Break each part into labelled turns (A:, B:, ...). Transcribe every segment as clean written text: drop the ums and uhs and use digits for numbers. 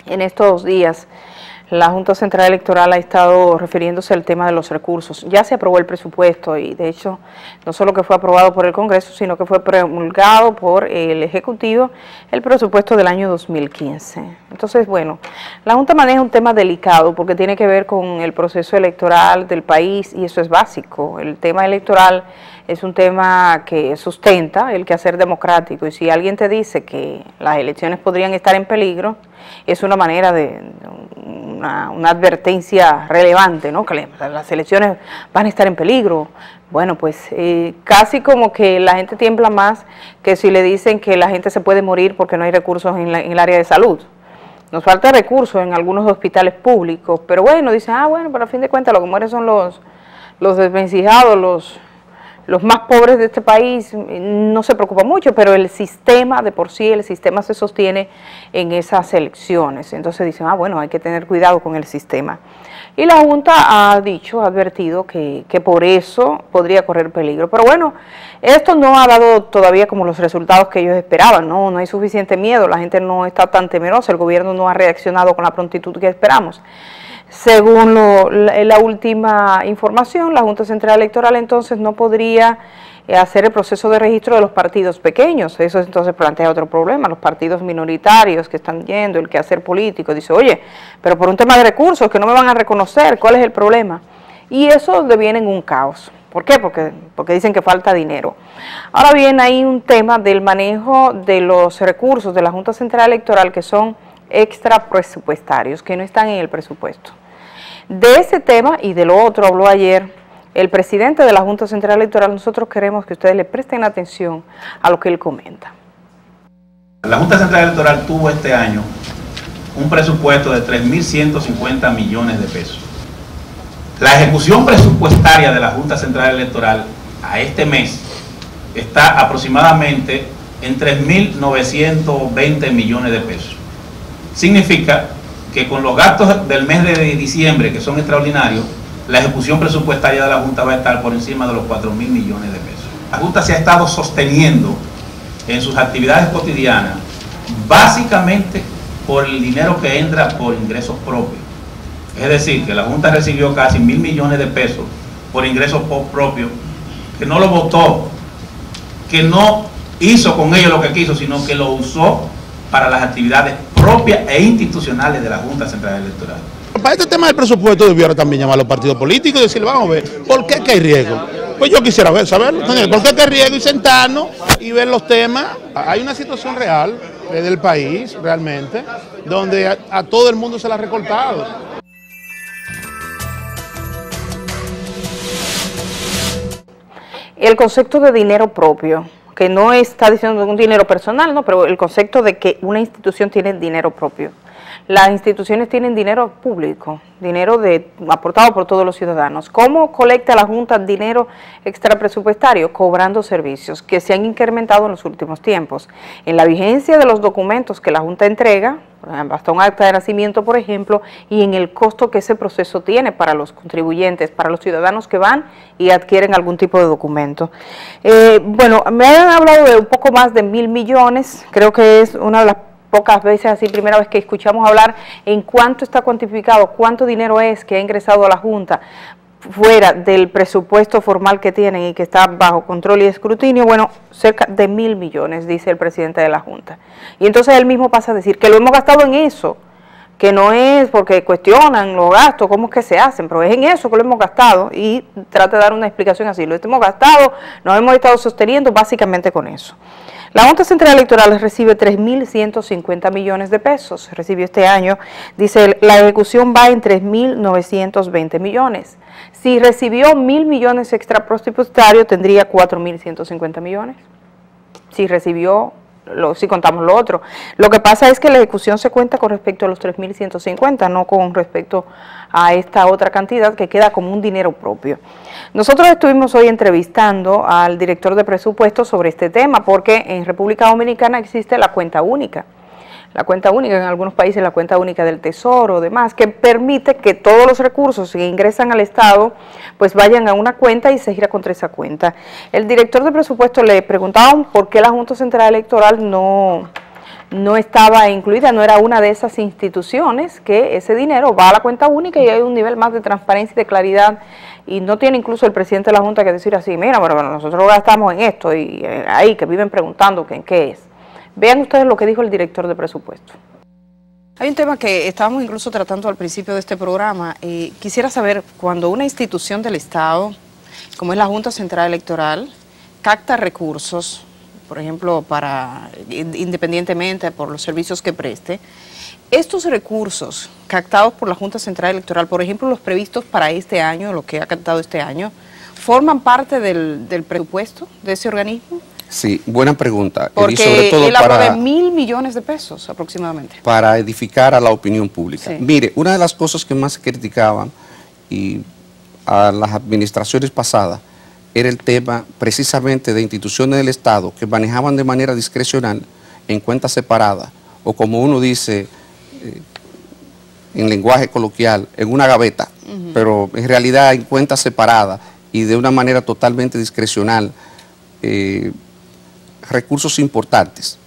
A: En estos días, la Junta Central Electoral ha estado refiriéndose al tema de los recursos. Ya se aprobó el presupuesto y, de hecho, no solo que fue aprobado por el Congreso, sino que fue promulgado por el Ejecutivo el presupuesto del año 2015. Entonces, bueno, la Junta maneja un tema delicado porque tiene que ver con el proceso electoral del país y eso es básico. El tema electoral es un tema que sustenta el quehacer democrático y si alguien te dice que las elecciones podrían estar en peligro, es una manera de una advertencia relevante, ¿no? Que las elecciones van a estar en peligro. Bueno, pues casi como que la gente tiembla más que si le dicen que la gente se puede morir porque no hay recursos en el área de salud. Nos falta recursos en algunos hospitales públicos, pero bueno, dicen, bueno, pero a fin de cuentas lo que mueren son los desvencijados, los más pobres de este país, no se preocupa mucho, pero el sistema de por sí, el sistema se sostiene en esas elecciones. Entonces dicen, bueno, hay que tener cuidado con el sistema. Y la Junta ha advertido que por eso podría correr peligro. Pero bueno, esto no ha dado todavía como los resultados que ellos esperaban, no hay suficiente miedo, la gente no está tan temerosa, el gobierno no ha reaccionado con la prontitud que esperamos. Según la última información, la Junta Central Electoral entonces no podría hacer el proceso de registro de los partidos pequeños. Eso entonces plantea otro problema, los partidos minoritarios que están yendo, el quehacer político. Dice, oye, pero por un tema de recursos que no me van a reconocer, ¿cuál es el problema? Y eso deviene en un caos. ¿Por qué? Porque dicen que falta dinero. Ahora bien, hay un tema del manejo de los recursos de la Junta Central Electoral que son extra presupuestarios, que no están en el presupuesto. De ese tema y de lo otro habló ayer el presidente de la Junta Central Electoral. Nosotros queremos que ustedes le presten atención a lo que él comenta.
B: La Junta Central Electoral tuvo este año un presupuesto de 3.150 millones de pesos. La ejecución presupuestaria de la Junta Central Electoral a este mes está aproximadamente en 3.920 millones de pesos. Significa que con los gastos del mes de diciembre, que son extraordinarios, la ejecución presupuestaria de la Junta va a estar por encima de los 4.000 millones de pesos. La Junta se ha estado sosteniendo en sus actividades cotidianas, básicamente por el dinero que entra por ingresos propios. Es decir, que la Junta recibió casi 1.000 millones de pesos por ingresos propios, que no lo votó, que no hizo con ello lo que quiso, sino que lo usó para las actividades propias e institucionales de la Junta Central Electoral.
C: Para este tema del presupuesto debiera también llamar a los partidos políticos y decir, vamos a ver, ¿por qué que hay riesgo? Pues yo quisiera saberlo, ¿por qué que hay riesgo? Y sentarnos y ver los temas. Hay una situación real del país, realmente, donde a todo el mundo se la ha recortado.
A: El concepto de dinero propio, que no está diciendo un dinero personal, no, pero el concepto de que una institución tiene dinero propio. Las instituciones tienen dinero público, dinero aportado por todos los ciudadanos. ¿Cómo colecta la Junta dinero extrapresupuestario? Cobrando servicios que se han incrementado en los últimos tiempos. En la vigencia de los documentos que la Junta entrega, hasta un acta de nacimiento, por ejemplo, y en el costo que ese proceso tiene para los contribuyentes, para los ciudadanos que van y adquieren algún tipo de documento. Bueno, me han hablado de un poco más de 1.000 millones, creo que es una de las pocas veces, así primera vez que escuchamos hablar en cuánto está cuantificado, cuánto dinero es que ha ingresado a la Junta fuera del presupuesto formal que tienen y que está bajo control y escrutinio. Bueno, cerca de 1.000 millones, dice el presidente de la Junta. Y entonces él mismo pasa a decir que lo hemos gastado en eso, que no es porque cuestionan los gastos, cómo es que se hacen, pero es en eso que lo hemos gastado y trata de dar una explicación así, lo hemos gastado, nos hemos estado sosteniendo básicamente con eso. La Junta Central Electoral recibe 3.150 millones de pesos, recibió este año, dice la ejecución va en 3.920 millones. Si recibió 1.000 millones extra presupuestario tendría 4.150 millones. Si recibió, si contamos lo otro. Lo que pasa es que la ejecución se cuenta con respecto a los 3.150, no con respecto a esta otra cantidad que queda como un dinero propio. Nosotros estuvimos hoy entrevistando al director de presupuesto sobre este tema porque en República Dominicana existe la cuenta única. La cuenta única, en algunos países la cuenta única del Tesoro, demás, que permite que todos los recursos que ingresan al Estado pues vayan a una cuenta y se gira contra esa cuenta. El director de presupuesto le preguntaba por qué la Junta Central Electoral no no estaba incluida, no era una de esas instituciones que ese dinero va a la cuenta única y hay un nivel más de transparencia y de claridad, y no tiene incluso el presidente de la Junta que decir así, mira, bueno, nosotros gastamos en esto, y ahí que viven preguntando que en qué es. Vean ustedes lo que dijo el director de presupuesto. Hay un tema que estábamos incluso tratando al principio de este programa. Quisiera saber, cuando una institución del Estado, como es la Junta Central Electoral, capta recursos, por ejemplo, independientemente por los servicios que preste, estos recursos captados por la Junta Central Electoral, por ejemplo, los previstos para este año, lo que ha captado este año, ¿forman parte del presupuesto de ese organismo?
D: Sí, buena pregunta.
A: Porque
D: y sobre todo
A: él habla de 1.000 millones de pesos aproximadamente.
D: Para edificar a la opinión pública.
A: Sí.
D: Mire, una de las cosas que más se criticaban y a las administraciones pasadas era el tema precisamente de instituciones del Estado que manejaban de manera discrecional en cuentas separadas, o como uno dice en lenguaje coloquial, en una gaveta, pero en realidad en cuentas separadas y de una manera totalmente discrecional, recursos importantes.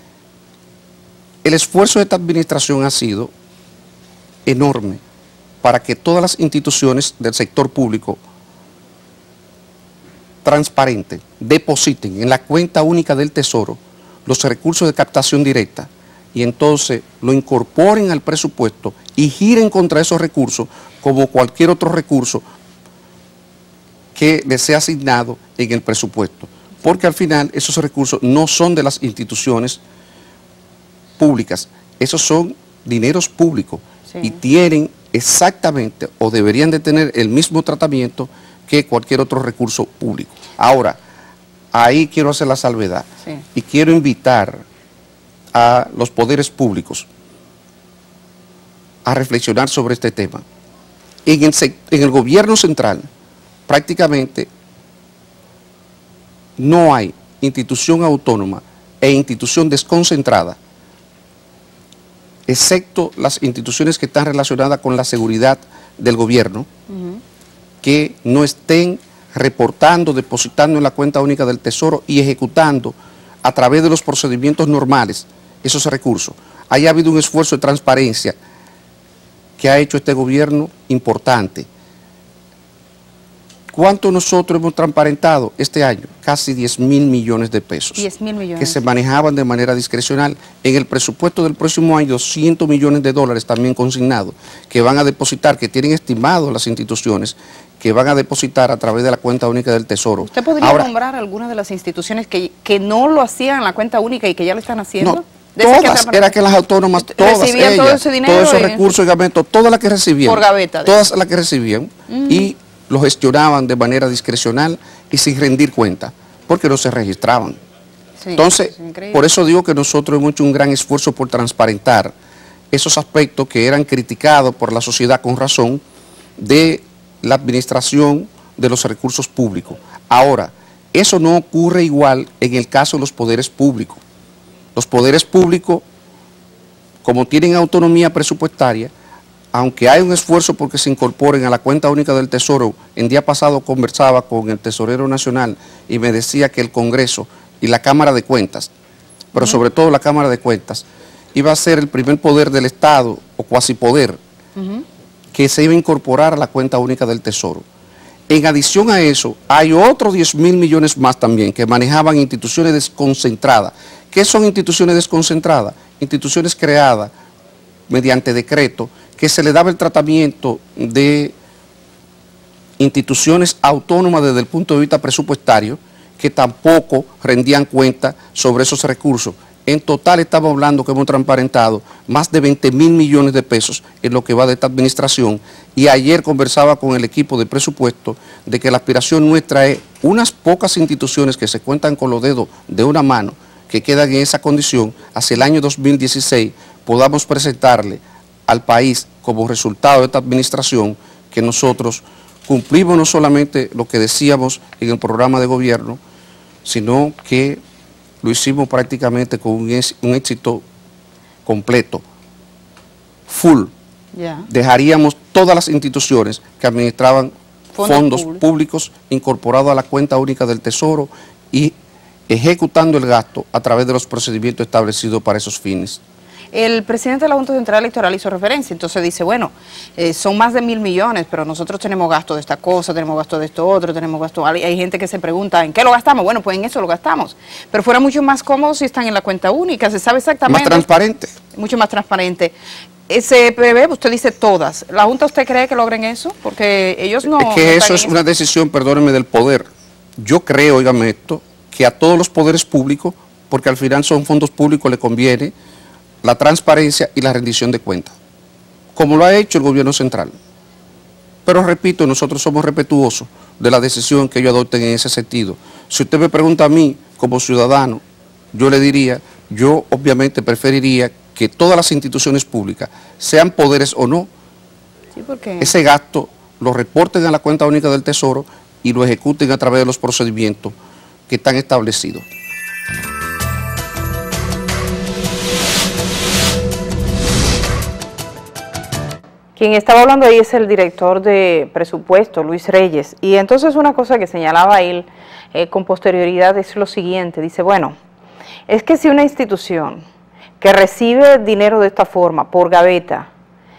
D: El esfuerzo de esta administración ha sido enorme para que todas las instituciones del sector público transparenten, depositen en la cuenta única del Tesoro los recursos de captación directa y entonces lo incorporen al presupuesto y giren contra esos recursos como cualquier otro recurso que les sea asignado en el presupuesto. Porque al final esos recursos no son de las instituciones públicas, esos son dineros públicos, sí, y tienen exactamente o deberían de tener el mismo tratamiento que cualquier otro recurso público. Ahora, ahí quiero hacer la salvedad, sí, y quiero invitar a los poderes públicos a reflexionar sobre este tema. En el gobierno central prácticamente no hay institución autónoma e institución desconcentrada, excepto las instituciones que están relacionadas con la seguridad del gobierno, que no estén reportando, depositando en la cuenta única del Tesoro y ejecutando a través de los procedimientos normales esos recursos. Ahí ha habido un esfuerzo de transparencia que ha hecho este gobierno importante. ¿Cuánto nosotros hemos transparentado este año? Casi 10.000 millones de pesos.
A: 10.000 millones.
D: Que se manejaban de manera discrecional. En el presupuesto del próximo año, 200 millones de dólares también consignados, que van a depositar, que tienen estimado las instituciones, que van a depositar a través de la cuenta única del Tesoro.
A: ¿Usted podría nombrar algunas de las instituciones que no lo hacían en la cuenta única y que ya lo están haciendo?
D: No, todas, era que las autónomas, todas
A: recibían
D: ellas,
A: todo ese dinero,
D: todos esos recursos y gamentos, todas las que recibían,
A: por gaveta,
D: todas las que recibían, y lo gestionaban de manera discrecional y sin rendir cuenta, porque no se registraban. Sí, entonces, por eso digo que nosotros hemos hecho un gran esfuerzo por transparentar esos aspectos que eran criticados por la sociedad con razón de la administración de los recursos públicos. Ahora, eso no ocurre igual en el caso de los poderes públicos. Los poderes públicos, como tienen autonomía presupuestaria, aunque hay un esfuerzo porque se incorporen a la cuenta única del Tesoro, el día pasado conversaba con el tesorero nacional y me decía que el Congreso y la Cámara de Cuentas, pero sobre todo la Cámara de Cuentas, iba a ser el primer poder del Estado, o cuasi poder, que se iba a incorporar a la cuenta única del Tesoro. En adición a eso, hay otros 10.000 millones más también que manejaban instituciones desconcentradas. ¿Qué son instituciones desconcentradas? Instituciones creadas mediante decreto, que se le daba el tratamiento de instituciones autónomas desde el punto de vista presupuestario, que tampoco rendían cuenta sobre esos recursos. En total estamos hablando que hemos transparentado más de 20.000 millones de pesos en lo que va de esta administración, y ayer conversaba con el equipo de presupuesto de que la aspiración nuestra es unas pocas instituciones que se cuentan con los dedos de una mano, que quedan en esa condición, hacia el año 2016 podamos presentarle al país como resultado de esta administración que nosotros cumplimos no solamente lo que decíamos en el programa de gobierno, sino que lo hicimos prácticamente con un éxito completo, full. Dejaríamos todas las instituciones que administraban fondos públicos incorporados a la cuenta única del Tesoro y ejecutando el gasto a través de los procedimientos establecidos para esos fines.
A: El presidente de la Junta Central Electoral hizo referencia, entonces dice, bueno, son más de 1.000 millones, pero nosotros tenemos gasto de esta cosa, tenemos gasto de esto otro, tenemos gasto... Hay gente que se pregunta, ¿en qué lo gastamos? Bueno, pues en eso lo gastamos, pero fuera mucho más cómodo si están en la cuenta única, se sabe exactamente...
D: Más transparente.
A: Mucho más transparente. Se prevé, usted dice todas. ¿La Junta usted cree que logren eso? Porque ellos no...
D: Es que eso es una decisión, perdónenme, del poder. Yo creo, óigame esto, que a todos los poderes públicos, porque al final son fondos públicos, le conviene la transparencia y la rendición de cuentas, como lo ha hecho el gobierno central. Pero repito, nosotros somos respetuosos de la decisión que ellos adopten en ese sentido. Si usted me pregunta a mí, como ciudadano, yo le diría, yo obviamente preferiría que todas las instituciones públicas, sean poderes o no,
A: sí, porque...
D: ese gasto lo reporten a la cuenta única del Tesoro y lo ejecuten a través de los procedimientos que están establecidos.
A: Quien estaba hablando ahí es el director de presupuesto, Luis Reyes, y entonces una cosa que señalaba él con posterioridad es lo siguiente, dice, bueno, es que si una institución que recibe dinero de esta forma, por gaveta,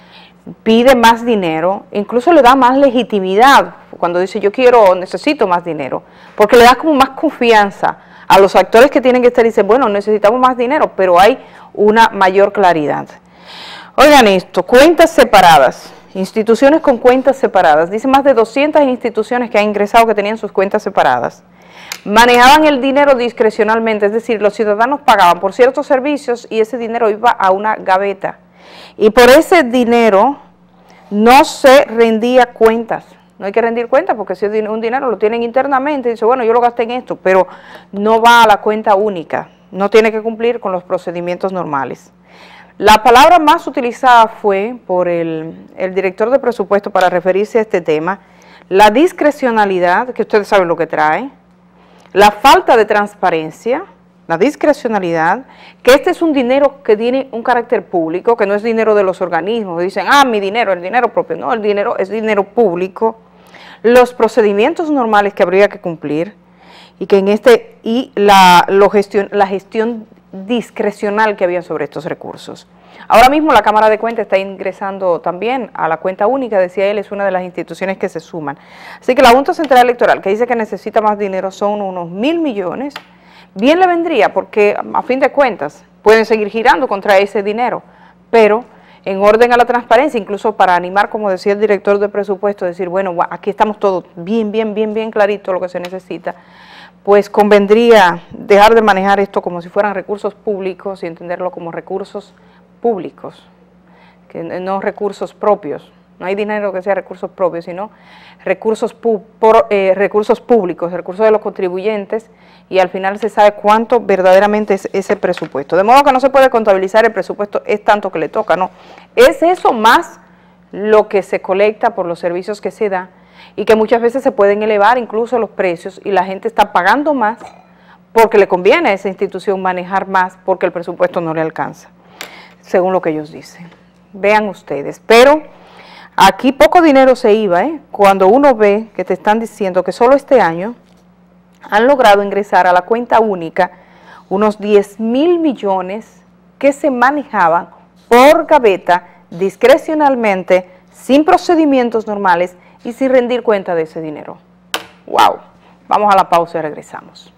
A: pide más dinero, incluso le da más legitimidad cuando dice yo quiero, necesito más dinero, porque le da como más confianza a los actores que tienen que estar y dicen, bueno, necesitamos más dinero, pero hay una mayor claridad. Oigan esto, cuentas separadas, instituciones con cuentas separadas, dice más de 200 instituciones que han ingresado que tenían sus cuentas separadas. Manejaban el dinero discrecionalmente, es decir, los ciudadanos pagaban por ciertos servicios y ese dinero iba a una gaveta. Y por ese dinero no se rendía cuentas. No hay que rendir cuentas porque si es un dinero lo tienen internamente, dice, bueno, yo lo gasté en esto, pero no va a la cuenta única, no tiene que cumplir con los procedimientos normales. La palabra más utilizada fue por el director de presupuesto para referirse a este tema, la discrecionalidad, que ustedes saben lo que trae, la falta de transparencia, la discrecionalidad, que este es un dinero que tiene un carácter público, que no es dinero de los organismos, dicen, mi dinero, el dinero propio, no, el dinero es dinero público, los procedimientos normales que habría que cumplir, y que la gestión discrecional que había sobre estos recursos. Ahora mismo la Cámara de Cuentas está ingresando también a la cuenta única, decía él, es una de las instituciones que se suman. Así que la Junta Central Electoral, que dice que necesita más dinero, son unos 1.000 millones, bien le vendría, porque a fin de cuentas pueden seguir girando contra ese dinero, pero en orden a la transparencia, incluso para animar, como decía el director de presupuesto, decir, bueno, aquí estamos todos bien clarito lo que se necesita, pues convendría dejar de manejar esto como si fueran recursos públicos y entenderlo como recursos públicos, que no recursos propios. No hay dinero que sea recursos propios, sino recursos públicos, recursos de los contribuyentes, y al final se sabe cuánto verdaderamente es ese presupuesto. De modo que no se puede contabilizar el presupuesto, es tanto que le toca, no. Es eso más lo que se colecta por los servicios que se da, y que muchas veces se pueden elevar incluso los precios, y la gente está pagando más porque le conviene a esa institución manejar más porque el presupuesto no le alcanza, según lo que ellos dicen. Vean ustedes, pero aquí poco dinero se iba, cuando uno ve que te están diciendo que solo este año han logrado ingresar a la cuenta única unos 10.000 millones que se manejaban por gaveta, discrecionalmente, sin procedimientos normales y sin rendir cuenta de ese dinero. ¡Wow! Vamos a la pausa y regresamos.